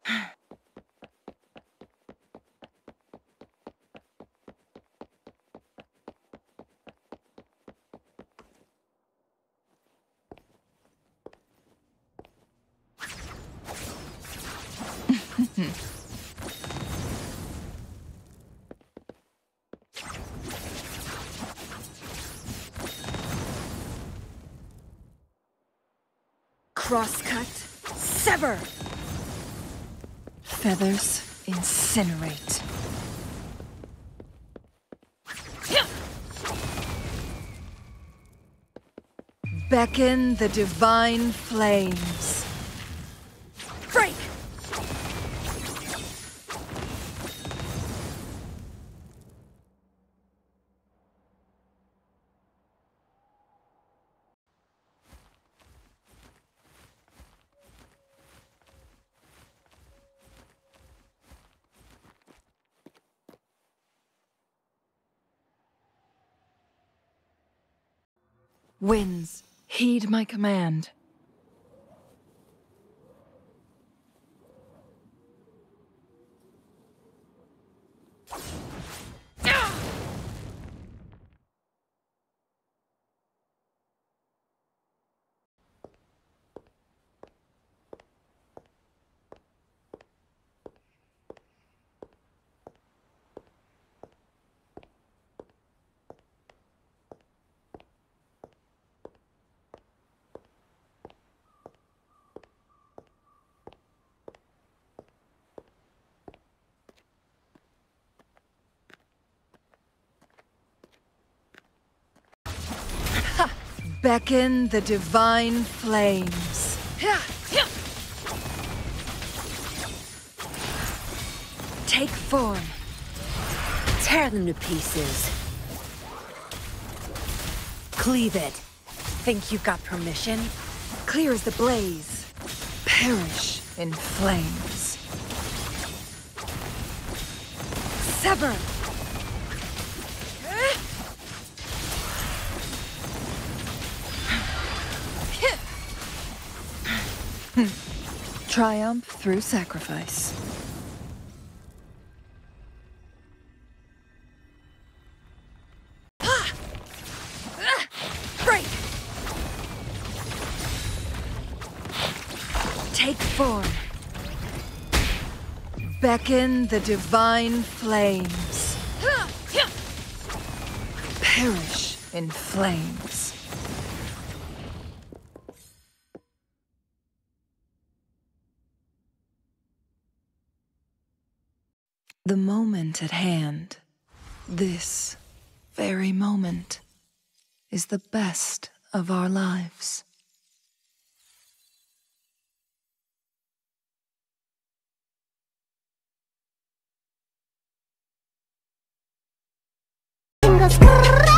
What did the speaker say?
Crosscut, sever! Feathers, incinerate. Beckon the divine flames. Break! Winds, heed my command. Beckon the divine flames. Take form. Tear them to pieces. Cleave it. Think you've got permission? Clear as the blaze. Perish in flames. Sever! Triumph through sacrifice. Break! Take form. Beckon the divine flames. Perish in flames. The moment at hand, this very moment, is the best of our lives. Fingers